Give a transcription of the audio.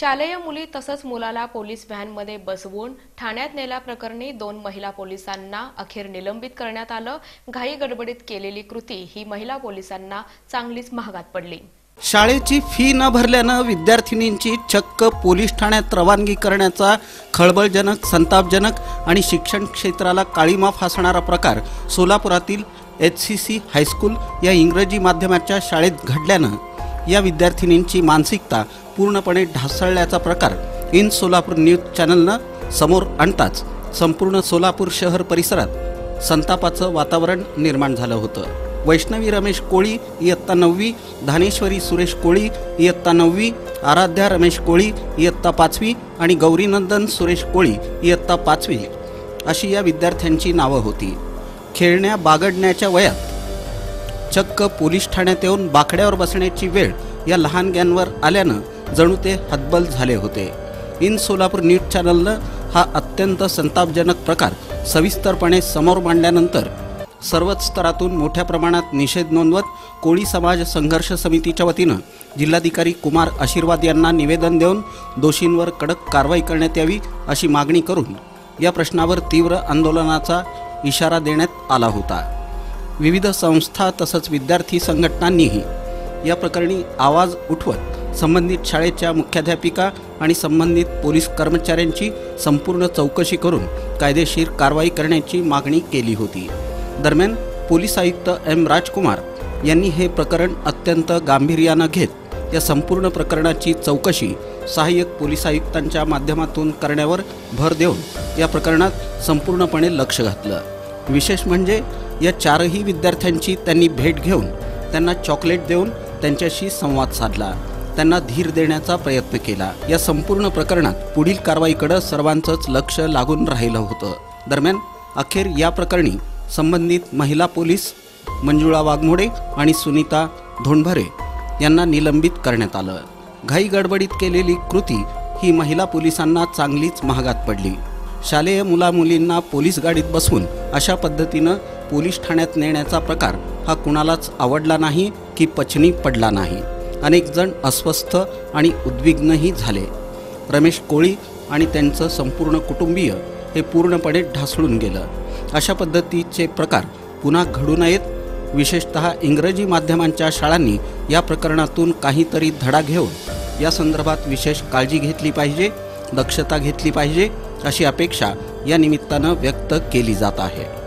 शालेय मुली तसंच मुलाला पोलीस व्हॅनमध्ये बसवून ठाण्यात नेल्याप्रकरणी 2 महिला पोलिसांना अखेर निलंबित करण्यात आलं। घाई गडबडीत केलेली कृती ही महिला पोलिसांना चांगलीच महागात पडली। शाळेची फी न भरल्यानं विद्यार्थिनींची चक्क पोलीस ठाण्यात रवानगी करण्याचा खळबळजनक, संतापजनक आणि शिक्षण क्षेत्राला काळीमा फासणारा प्रकार सोलापुरातील HCC हायस्कूल या इंग्रजी माध्यमाच्या शाळेत घडल्यानं या विद्यार्थिनींची मानसिकता पूर्णपणे ढासळल्याचा प्रकार इन सोलापूर न्यूज चॅनलनं समोर आणताच संपूर्ण सोलापूर शहर परिसरात संतापाचं वातावरण निर्माण झालं होतं। वैष्णवी रमेश कोळी इयत्ता 9वी, धानेश्वरी सुरेश कोळी इयत्ता 9वी, आराध्या रमेश कोळी इयत्ता 5वी आणि गौरीनंदन सुरेश कोळी इयत्ता 5वी अशी या विद्यार्थ्यांची नावं होती। खेळण्या बागडण्याच्या वयात चक्क पोलीस ठाण्यात येऊन बाकड्यावर बसण्याची वेळ या लहानग्यांवर आल्यानं जणू ते हतबल झाले होते। इन सोलापूर न्यूज चॅनलनं हा अत्यंत संतापजनक प्रकार सविस्तरपणे समोर मांडल्यानंतर सर्वच स्तरातून मोठ्या प्रमाणात निषेध नोंदवत कोळी समाज संघर्ष समितीच्या वतीनं जिल्हाधिकारी कुमार आशीर्वाद यांना निवेदन देऊन दोषींवर कडक कारवाई करण्यात यावी अशी मागणी करून या प्रश्नावर तीव्र आंदोलनाचा इशारा देण्यात आला होता। विविध संस्था तसंच विद्यार्थी संघटनांनीही या प्रकरणी आवाज उठवत संबंधित शाळेच्या मुख्याध्यापिका आणि संबंधित पोलीस कर्मचाऱ्यांची संपूर्ण चौकशी करून कायदेशीर कारवाई करण्याची मागणी केली होती। दरम्यान पोलीस आयुक्त M राजकुमार यांनी हे प्रकरण अत्यंत गांभीर्यानं घेत या संपूर्ण प्रकरणाची चौकशी सहाय्यक पोलीस आयुक्तांच्या माध्यमातून करण्यावर भर देऊन या प्रकरणात संपूर्णपणे लक्ष घातलं। विशेष म्हणजे या 4ही विद्यार्थ्यांची त्यांनी भेट घेऊन त्यांना चॉकलेट देऊन त्यांच्याशी संवाद साधला, त्यांना धीर देण्याचा प्रयत्न केला। या संपूर्ण प्रकरणात पुढील कारवाईकडे सर्वांचंच लक्ष लागून राहिलं होतं। दरम्यान अखेर या प्रकरणी संबंधित महिला पोलीस मंजुळा वाघमोडे आणि सुनीता धोंडभरे यांना निलंबित करण्यात आलं। घाई गडबडीत केलेली कृती ही महिला पोलिसांना चांगलीच महागात पडली। शालेय मुलामुलींना पोलीस गाडीत बसवून अशा पद्धतीनं पोलीस ठाण्यात नेण्याचा प्रकार हा कुणालाच आवडला नाही की पचनी पडला नाही। अनेक जण अस्वस्थ आणि उद्विग्नही झाले। रमेश कोळी आणि त्यांचं संपूर्ण कुटुंबीय हे पूर्णपणे ढासळून गेलं। अशा पद्धतीचे प्रकार पुन्हा घडू नयेत। विशेषतः इंग्रजी माध्यमांच्या शाळांनी या प्रकरणातून काहीतरी धडा घेऊन या संदर्भात विशेष काळजी घेतली पाहिजे, दक्षता घेतली पाहिजे अशी अपेक्षा या निमित्तानं व्यक्त केली जात आहे।